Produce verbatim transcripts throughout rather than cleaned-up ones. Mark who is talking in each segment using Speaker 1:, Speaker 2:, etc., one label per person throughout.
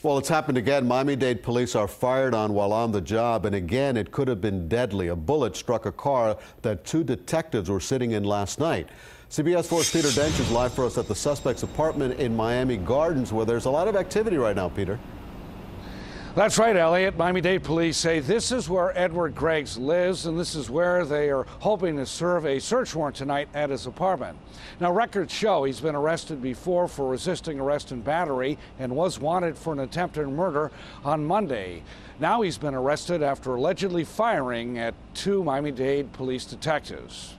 Speaker 1: Well, it's happened again. Miami-Dade police are fired on while on the job, and again, it could have been deadly. A bullet struck a car that two detectives were sitting in last night. C B S four's Peter Dench is live for us at the suspect's apartment in Miami Gardens, where there's a lot of activity right now, Peter.
Speaker 2: That's right, Elliot. Miami-Dade police say this is where Edward Greggs lives, and this is where they are hoping to serve a search warrant tonight at his apartment. Now, records show he's been arrested before for resisting arrest and battery and was wanted for an attempted murder on Monday. Now he's been arrested after allegedly firing at two Miami-Dade police detectives.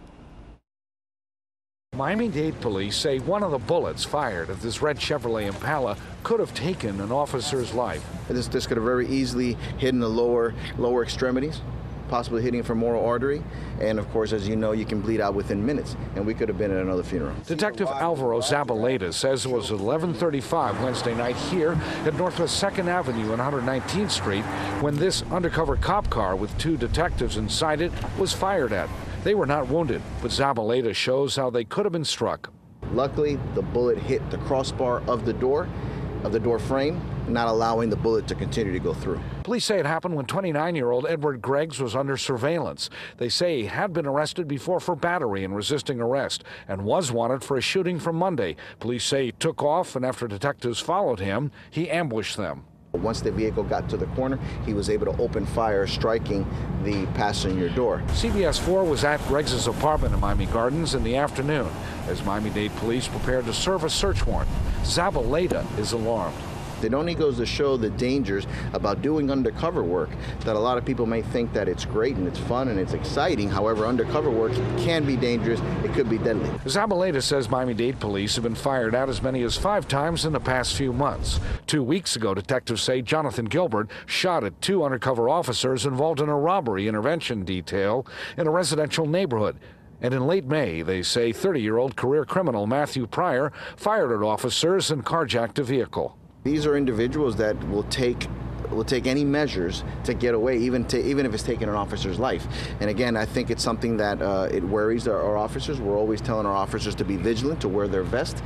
Speaker 2: Miami-Dade police say one of the bullets fired at this red Chevrolet Impala could have taken an officer's life.
Speaker 3: This, this could have very easily hit in the lower, lower extremities, possibly hitting a femoral artery. And of course, as you know, you can bleed out within minutes, and we could have been at another funeral.
Speaker 2: Detective Alvaro Zabaleta says it was eleven thirty-five Wednesday night here at Northwest second Avenue and one hundred nineteenth Street when this undercover cop car with two detectives inside it was fired at. They were not wounded, but Zabaleta shows how they could have been struck.
Speaker 3: Luckily, the bullet hit the crossbar of the door, of the door frame, not allowing the bullet to continue to go through.
Speaker 2: Police say it happened when twenty-nine-year-old Edward Greggs was under surveillance. They say he had been arrested before for battery and resisting arrest and was wanted for a shooting from Monday. Police say he took off, and after detectives followed him, he ambushed them.
Speaker 3: Once the vehicle got to the corner, he was able to open fire, striking the passenger door.
Speaker 2: C B S four was at Greggs' apartment in Miami Gardens in the afternoon as Miami-Dade police prepared to serve a search warrant. Zabaleta is alarmed.
Speaker 3: It only goes to show the dangers about doing undercover work, that a lot of people may think that it's great and it's fun and it's exciting. However, undercover work can be dangerous. It could be deadly.
Speaker 2: Zabaleta says Miami-Dade police have been fired at as many as five times in the past few months. Two weeks ago, detectives say Jonathan Gilbert shot at two undercover officers involved in a robbery intervention detail in a residential neighborhood. And in late May, they say thirty-year-old career criminal Matthew Pryor fired at officers and carjacked a vehicle.
Speaker 3: These are individuals that will take will take any measures to get away, even to even if it's taking an officer's life. And again, I think it's something that uh, it worries our, our officers. We're always telling our officers to be vigilant, to wear their vest.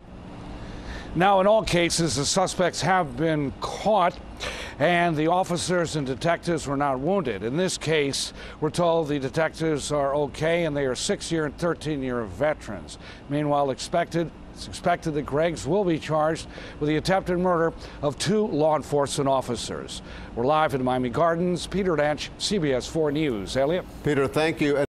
Speaker 2: Now, in all cases, the suspects have been caught, and the officers and detectives were not wounded. In this case, we're told the detectives are okay, and they are six-year and thirteen-year veterans. Meanwhile, expected It's expected that Greggs will be charged with the attempted murder of two law enforcement officers. We're live in Miami Gardens. Peter Dench, C B S four News. Elliot?
Speaker 1: Peter, thank you.